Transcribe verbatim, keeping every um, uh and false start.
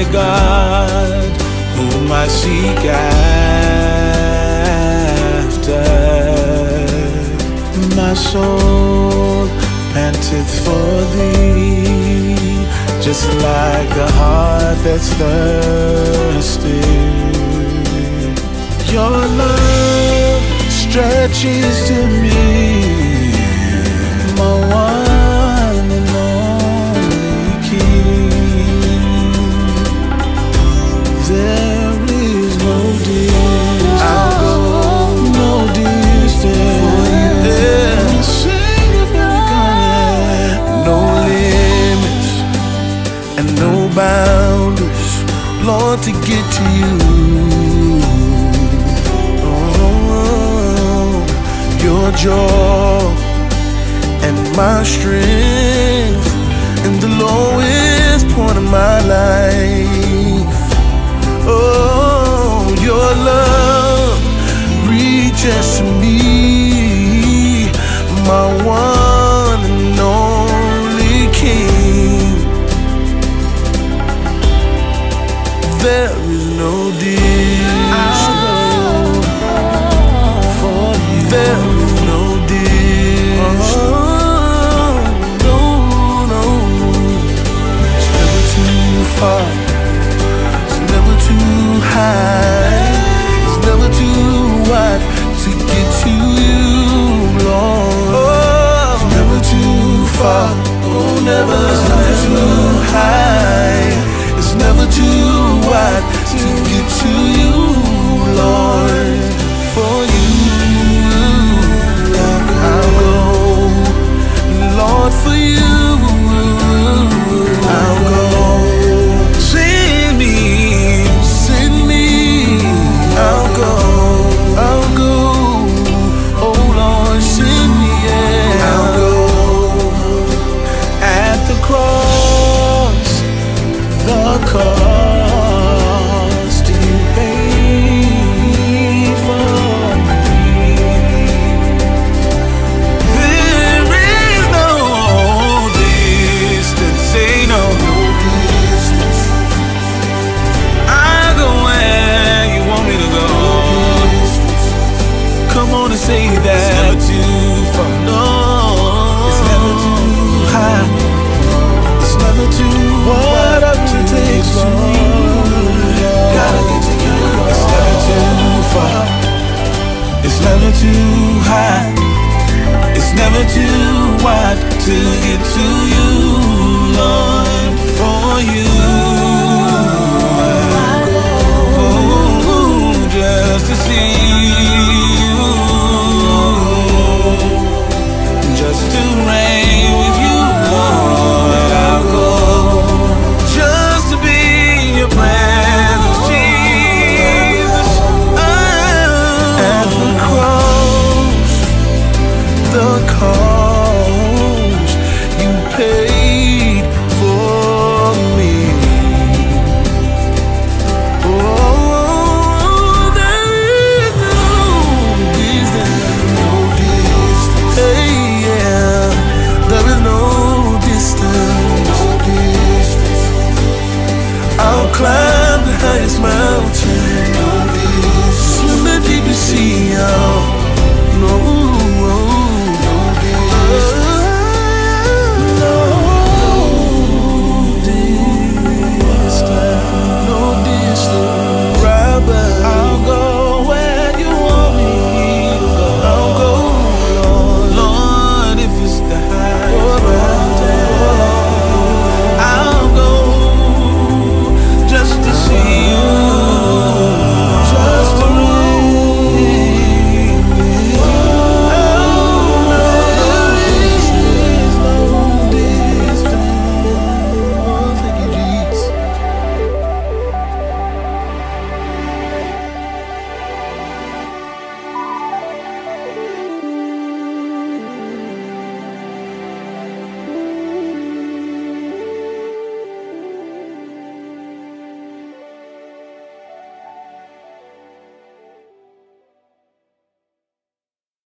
my God, whom I seek after. My soul panteth for thee, just like a heart that's thirsty. Your love stretches to me, my one and only King. There is no distance, I'll go no distance for you. Yeah. No limits and no boundaries, Lord, to get to you. Your joy and my strength in the lowest point of my life. Oh, your love reaches to me, my one and only King. There is no distance.